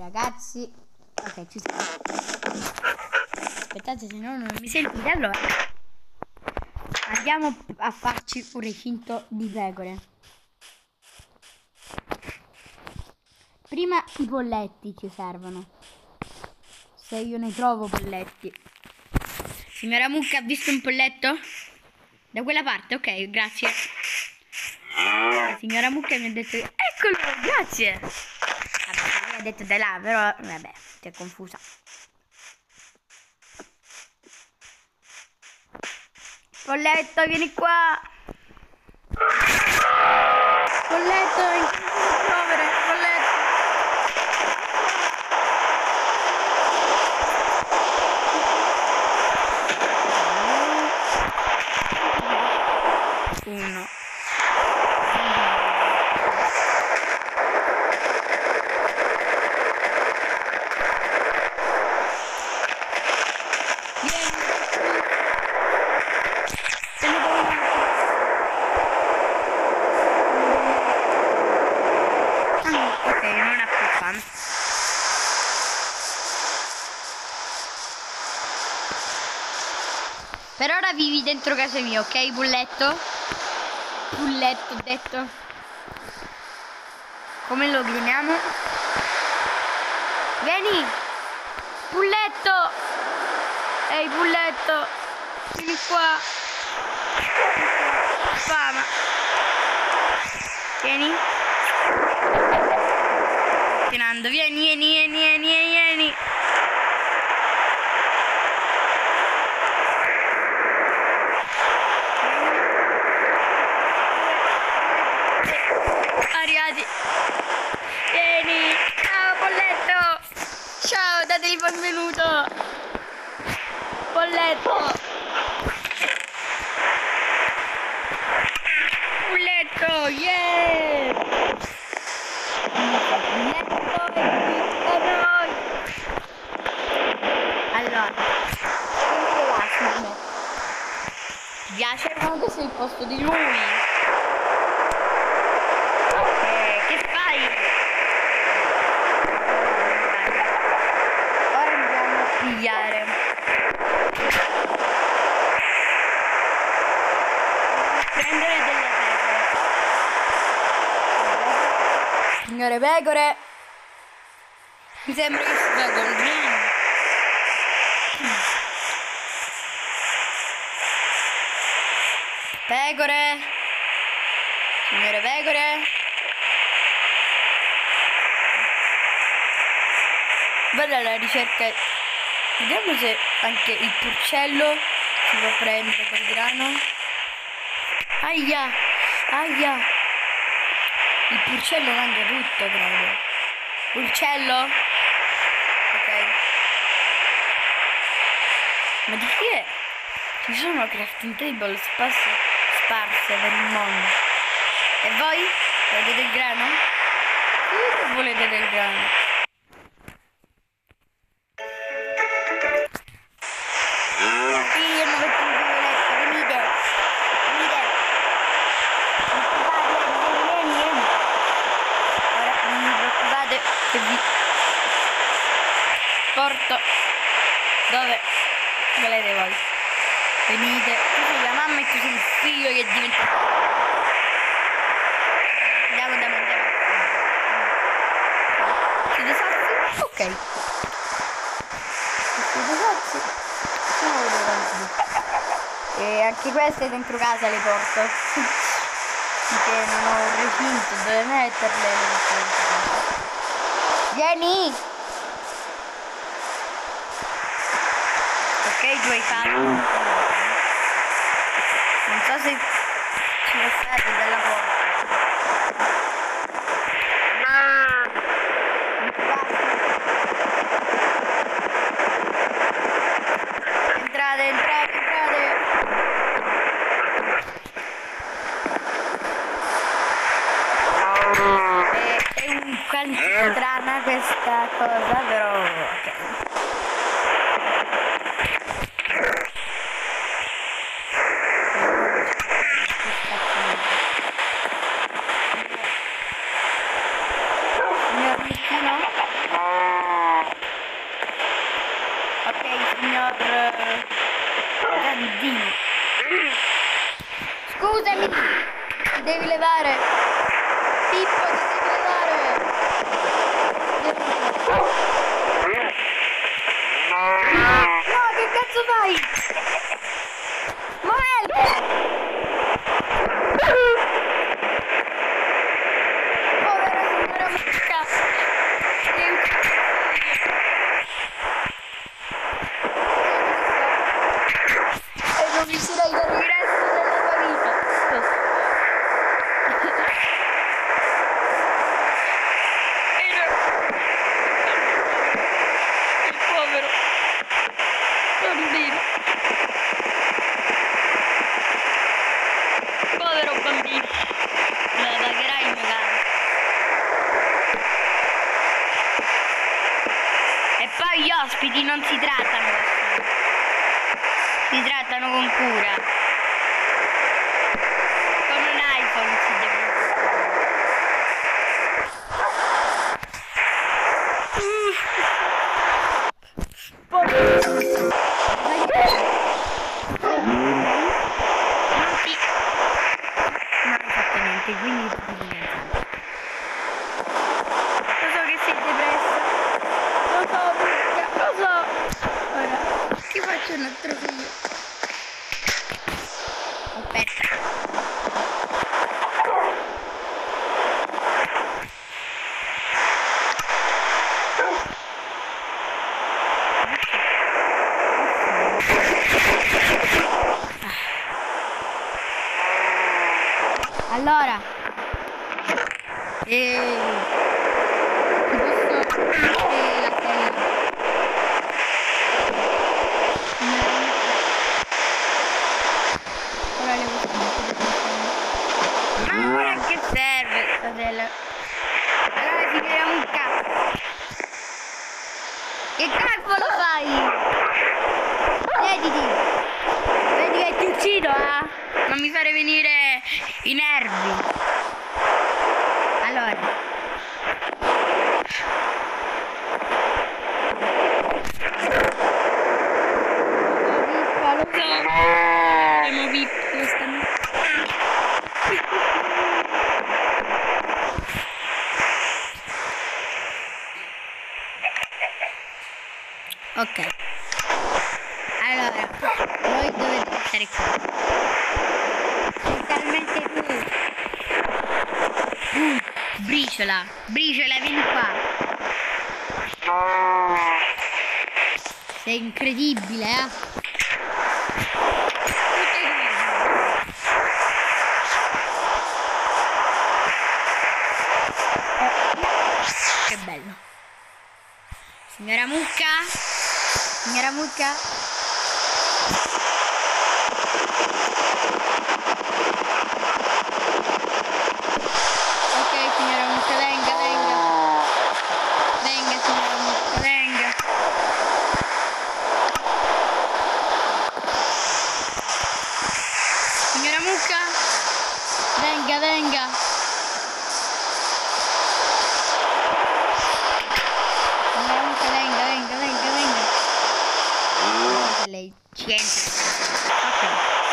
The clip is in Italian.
ragazzi. Ok, ci siamo. Aspettate, se no non mi sentite. Allora, andiamo a farci un recinto di pecore. Prima i polletti ci servono. Se io ne trovo polletti. Signora Mucca, ha visto un polletto? Da quella parte, ok, grazie. La signora Mucca mi ha detto... Eccolo, grazie. Vabbè, mi ha detto da là, però... Vabbè, si è confusa. Polletto, vieni qua. Polletto, in che devo muovere? Polletto. Uno. Ok, non ha più fame. Per ora vivi dentro casa mia, ok, bulletto? Bulletto, ho detto. Come lo chiamiamo? Vieni! Bulletto! Ehi, bulletto! Vieni qua! Fama! Vieni! Vieni, vieni! Arrivati! Vieni! Ciao, polletto! Ciao, dategli il benvenuto! Polletto! Polletto! Yeah! Polletto è qui con noi! Allora, ti piace? No, questo è il posto di lui! Che fai? Ora andiamo a pigliare. Prendere delle pecore. Signore pecore. Mi sembra che si fa col grano. Pecore. Signore pecore. Vado alla ricerca. Vediamo se anche il porcello si può prendere col grano. Aia! Aia! Il porcello mangia tutto, credo. Porcello? Ok. Ma di chi è? Ci sono crafting table sparse per il mondo. E voi? Volete del grano? Sì, volete del grano. Che vi porto dove volete voi. Venite, tu sei la mamma e tu sei il figlio che diventa. Andiamo da mangiare. Siete sazi? Ok. Siete sazi? Sono davanti. E anche queste dentro casa le porto. Perché non ho un recinto dove metterle. Vieni! Ok, tu hai fatto. Non so se ci passate dalla porta. Entrate! È un quanto strana questa cosa, però ok. Signor Michino? Gazzino. Scusami, ti devi levare. Pippo, ti devi levare. No, che cazzo fai? Muovete! Povera signora mucca. E non riuscirai per il resto della tua vita. Il povero bambino. Povero bambino. Me la pagherai magari. E poi gli ospiti non si trattano così. Si trattano con cura. Con un iPhone si deve. Quindi lo so che sei depressa, lo so, lo so. Ora ti faccio un altro video. Aspetta. Allora, ti posso la tela. Ora le ma ora che serve questa tela? Allora signora mucca, che cavolo fai? Vediti, vedi che ti uccido, non mi fare venire i nervi. Allora, lo so, abbiamo visto questa ok, allora, voi dovete stare qua. Letteralmente briciola, briciola, vieni qua. Sei incredibile, Che bello. Signora mucca? Signora mucca? Ok, signora mucca, venga, venga. Venga, signora mucca, venga. Signora mucca? Venga, venga. Signora mucca, venga, venga, venga, venga. Non so se lei ci entra.